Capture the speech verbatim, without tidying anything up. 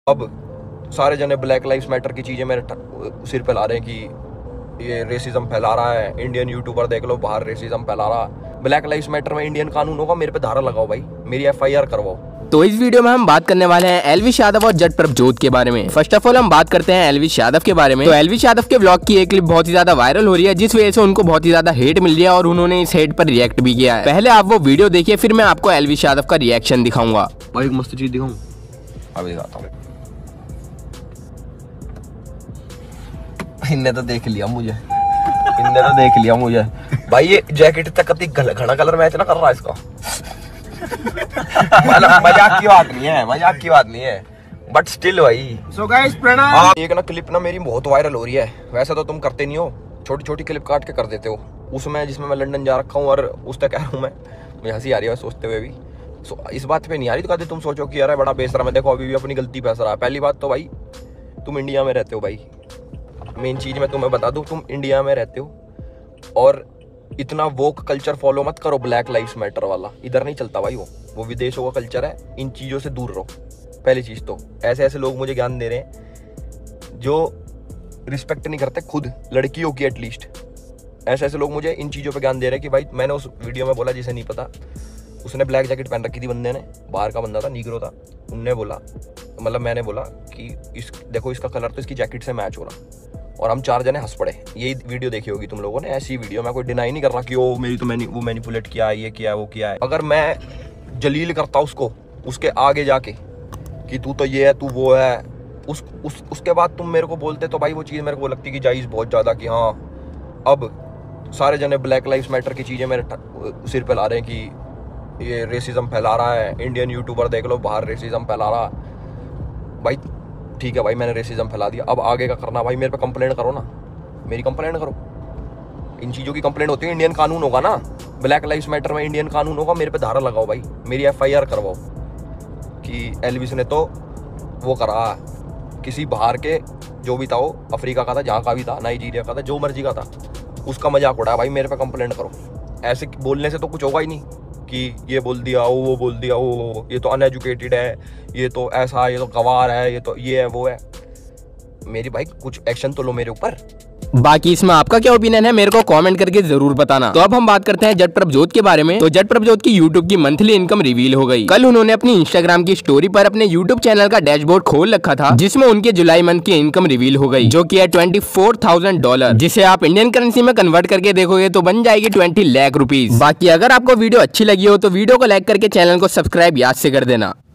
अब सारे जने ब्लैक लाइव्स मैटर की चीज़ें मेरे सिर पे ला रहे हैं कि ये रेसिज्म फैला रहा है। इंडियन यूट्यूबर देख लो बाहर रेसिज्म फैला रहा। ब्लैक लाइव्स मैटर में इंडियन कानून होगा, मेरे पे धारा लगाओ भाई, मेरी एफ आई आर करवाओ। तो इस वीडियो में हम बात करने वाले हैं एल्विश यादव और जट प्रभजोत के बारे में। फर्स्ट ऑफ ऑल हम बात करते हैं एल्विश यादव के बारे में। तो एल्विश यादव के व्लॉग की एक क्लिप बहुत ही ज्यादा वायरल हो रही है, जिस वजह से उनको बहुत ही ज्यादा हेट मिल रही है और उन्होंने इस हेट पर रिएक्ट भी किया है। पहले आप वो वीडियो देखिए, फिर मैं आपको एल्विश यादव का रिएक्शन दिखाऊंगा। भाई एक मस्त चीज दिखाऊं, अभी दिखाता हूँ। इनने तो देख लिया मुझे, इनने तो देख लिया मुझे भाई। ये जैकेट तक घना कलर मैच ना कर रहा है इसका। मजाक की बात नहीं है, मजाक की बात नहीं है, बट स्टिल भाई। सो गाइस प्रणाम। एक ना क्लिप ना मेरी बहुत वायरल हो रही है। वैसे तो तुम करते नहीं हो, छोटी छोटी क्लिप काट के कर देते हो। उसमें जिसमें मैं लंदन जा रखा हूँ और उस तक कह रहा हूँ मैं, मुझे हंसी आ रही है सोचते हुए भी। सो इस बात पे नहीं आ रही तो कहते तुम सोचो कि यार बड़ा बेसरा मैं, देखो अभी भी अपनी गलती पे हंस रहा है। पहली बात तो भाई तुम इंडिया में रहते हो भाई, मेन चीज मैं तुम्हें बता दूं, तुम इंडिया में रहते हो और इतना वोक कल्चर फॉलो मत करो। ब्लैक लाइव्स मैटर वाला इधर नहीं चलता भाई, वो वो विदेशों का कल्चर है। इन चीज़ों से दूर रहो। पहली चीज़ तो ऐसे ऐसे लोग मुझे ज्ञान दे रहे हैं जो रिस्पेक्ट नहीं करते खुद लड़कियों की, एटलीस्ट ऐसे ऐसे लोग मुझे इन चीज़ों पे ज्ञान दे रहे हैं कि भाई मैंने उस वीडियो में बोला, जिसे नहीं पता, उसने ब्लैक जैकेट पहन रखी थी बंदे ने, बाहर का बंदा था, नीग्रो था। उनने बोला, मतलब मैंने बोला कि इस देखो इसका कलर तो इसकी जैकेट से मैच हो रहा, और हम चार जने हंस पड़े। यही वीडियो देखी होगी तुम लोगों ने, ऐसी वीडियो। मैं कोई डिनाई नहीं कर रहा कि ओ मेरी तो मैंने वो मैनिपुलेट किया है, ये किया है, वो किया है। अगर मैं जलील करता उसको उसके आगे जाके कि तू तो ये है, तू वो है, उस, उस उसके बाद तुम मेरे को बोलते, तो भाई वो चीज़ मेरे को लगती कि जायज़ बहुत ज़्यादा कि हाँ अब सारे जने ब्लैक लाइव्स मैटर की चीज़ें मेरे सिर पे ला रहे हैं कि ये रेसिज्म फैला रहा है। इंडियन यूट्यूबर देख लो बाहर रेसिज्म फैला रहा। भाई ठीक है भाई, मैंने रेसिज्म फैला दिया, अब आगे का करना भाई मेरे पे कंप्लेंट करो ना, मेरी कंप्लेंट करो। इन चीज़ों की कंप्लेंट होती है, इंडियन कानून होगा ना, ब्लैक लाइव्स मैटर में इंडियन कानून होगा, मेरे पे धारा लगाओ भाई, मेरी एफ आई आर करवाओ कि एल्विश ने तो वो करा, किसी बाहर के जो भी था, वो अफ्रीका का था, जहाँ का भी था, नाइजीरिया का था, जो मर्जी का था, उसका मजाक उड़ाया भाई, मेरे पे कंप्लेंट करो। ऐसे बोलने से तो कुछ होगा ही नहीं कि ये बोल दिया वो वो बोल दिया वो, ये तो अनएजुकेटेड है, ये तो ऐसा, ये तो गवार है, ये तो ये है वो है। मेरी भाई कुछ एक्शन तो लो मेरे ऊपर। बाकी इसमें आपका क्या ओपिनियन है मेरे को कमेंट करके जरूर बताना। तो अब हम बात करते हैं जट प्रभजोत के बारे में। तो जट प्रभजोत की यूट्यूब की मंथली इनकम रिवील हो गई। कल उन्होंने अपनी इंस्टाग्राम की स्टोरी पर अपने यूट्यूब चैनल का डैशबोर्ड खोल रखा था, जिसमें उनके जुलाई मंथ की इनकम रिवील हो गई, जो की है ट्वेंटी फोर थाउजेंड डॉलर, जिसे आप इंडियन करेंसी में कन्वर्ट करके देखोगे तो बन जाएगी ट्वेंटी लाख रुपीज। बाकी अगर आपको वीडियो अच्छी लगी हो तो वीडियो को लाइक करके चैनल को सब्सक्राइब याद से कर देना।